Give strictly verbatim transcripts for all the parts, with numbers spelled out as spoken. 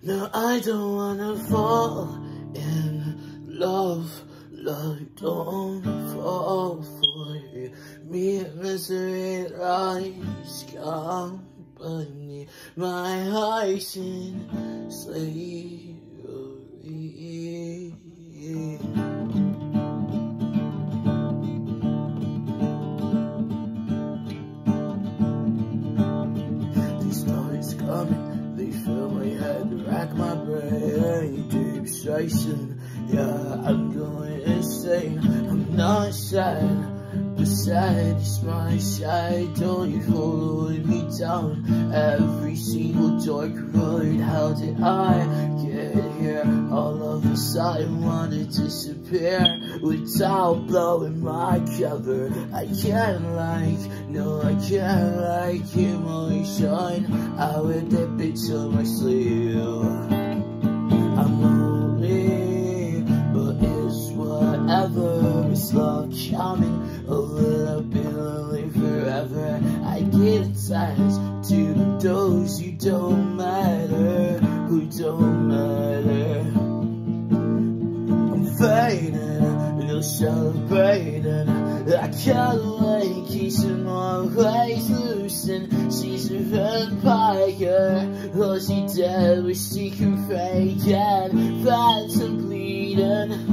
No, I don't wanna fall in love. Love, don't fall for me. Misery lies company. My heart's in slavery. These thoughts coming, they fill my head, rack my brain, deep stressing. Yeah, I'm going insane. I'm not sad, but sad is my shadow. You followed me down every single dark road. How did I get here? All of a sudden wanna disappear without blowing my cover. I can't like, no I can't like emotion. I wear that bitch on my sleeve. I'm lonely, but it's whatever. It's love coming, oh will I be lonely forever? I get attached to those who don't matter, who don't matter. I'm fading, no celebrating. I can't wait, keeping my ways loose, and she's a vampire. Oh, she dead, but she can fake and phantom bleeding.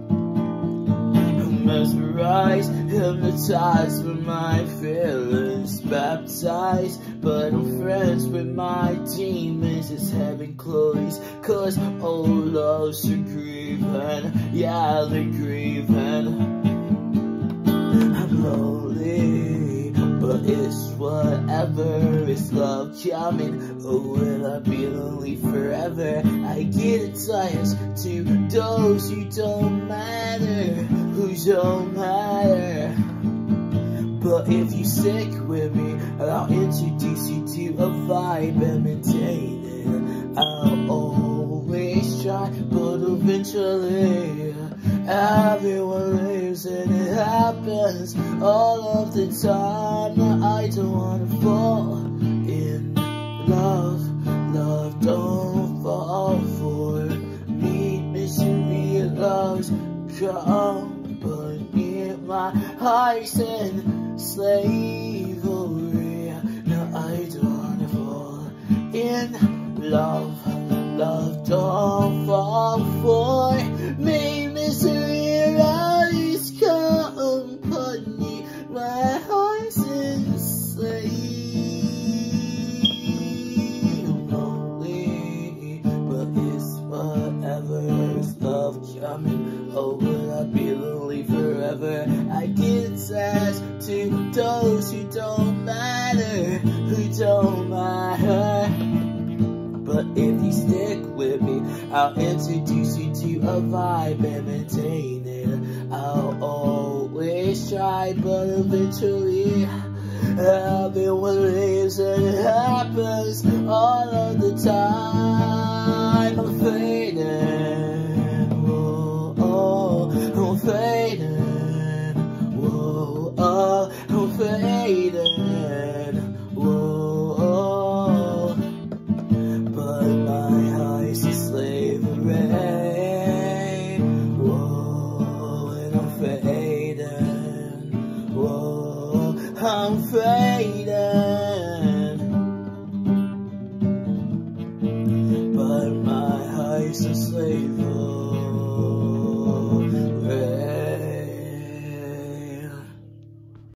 Mesmerized, hypnotized with my feelings, baptized, but I'm friends with my demons. It's heaven closed, cause old loves are grieving, yeah, they're grieving. I'm lonely, but it's whatever. It's love coming, oh will I be lonely forever? I get attached to those who don't matter, who don't matter. But if you stick with me, I'll introduce you to a vibe and maintain it. I'll always try, but eventually everyone lives and it happens all of the time. I don't wanna fall in love. Love, don't fall for me. Misery loves company. My heart's in slavery. No, I don't wanna fall in love. Love, don't fall for me. Misery loves company. My heart's in slavery. I'm lonely, but it's whatever. It's love coming, oh will I be lonely forever? I get attached to those who don't matter, who don't matter. But if you stick with me, I'll introduce you to a vibe and maintain it. I'll always try, but eventually everyone lives and it happens all of the time. I'm fading, whoa, oh, I'm fading, whoa, oh, I'm fading, whoa, oh. But my heart's a slavery, whoa, and I'm fading, whoa, I'm fading. But my heart's a slavery.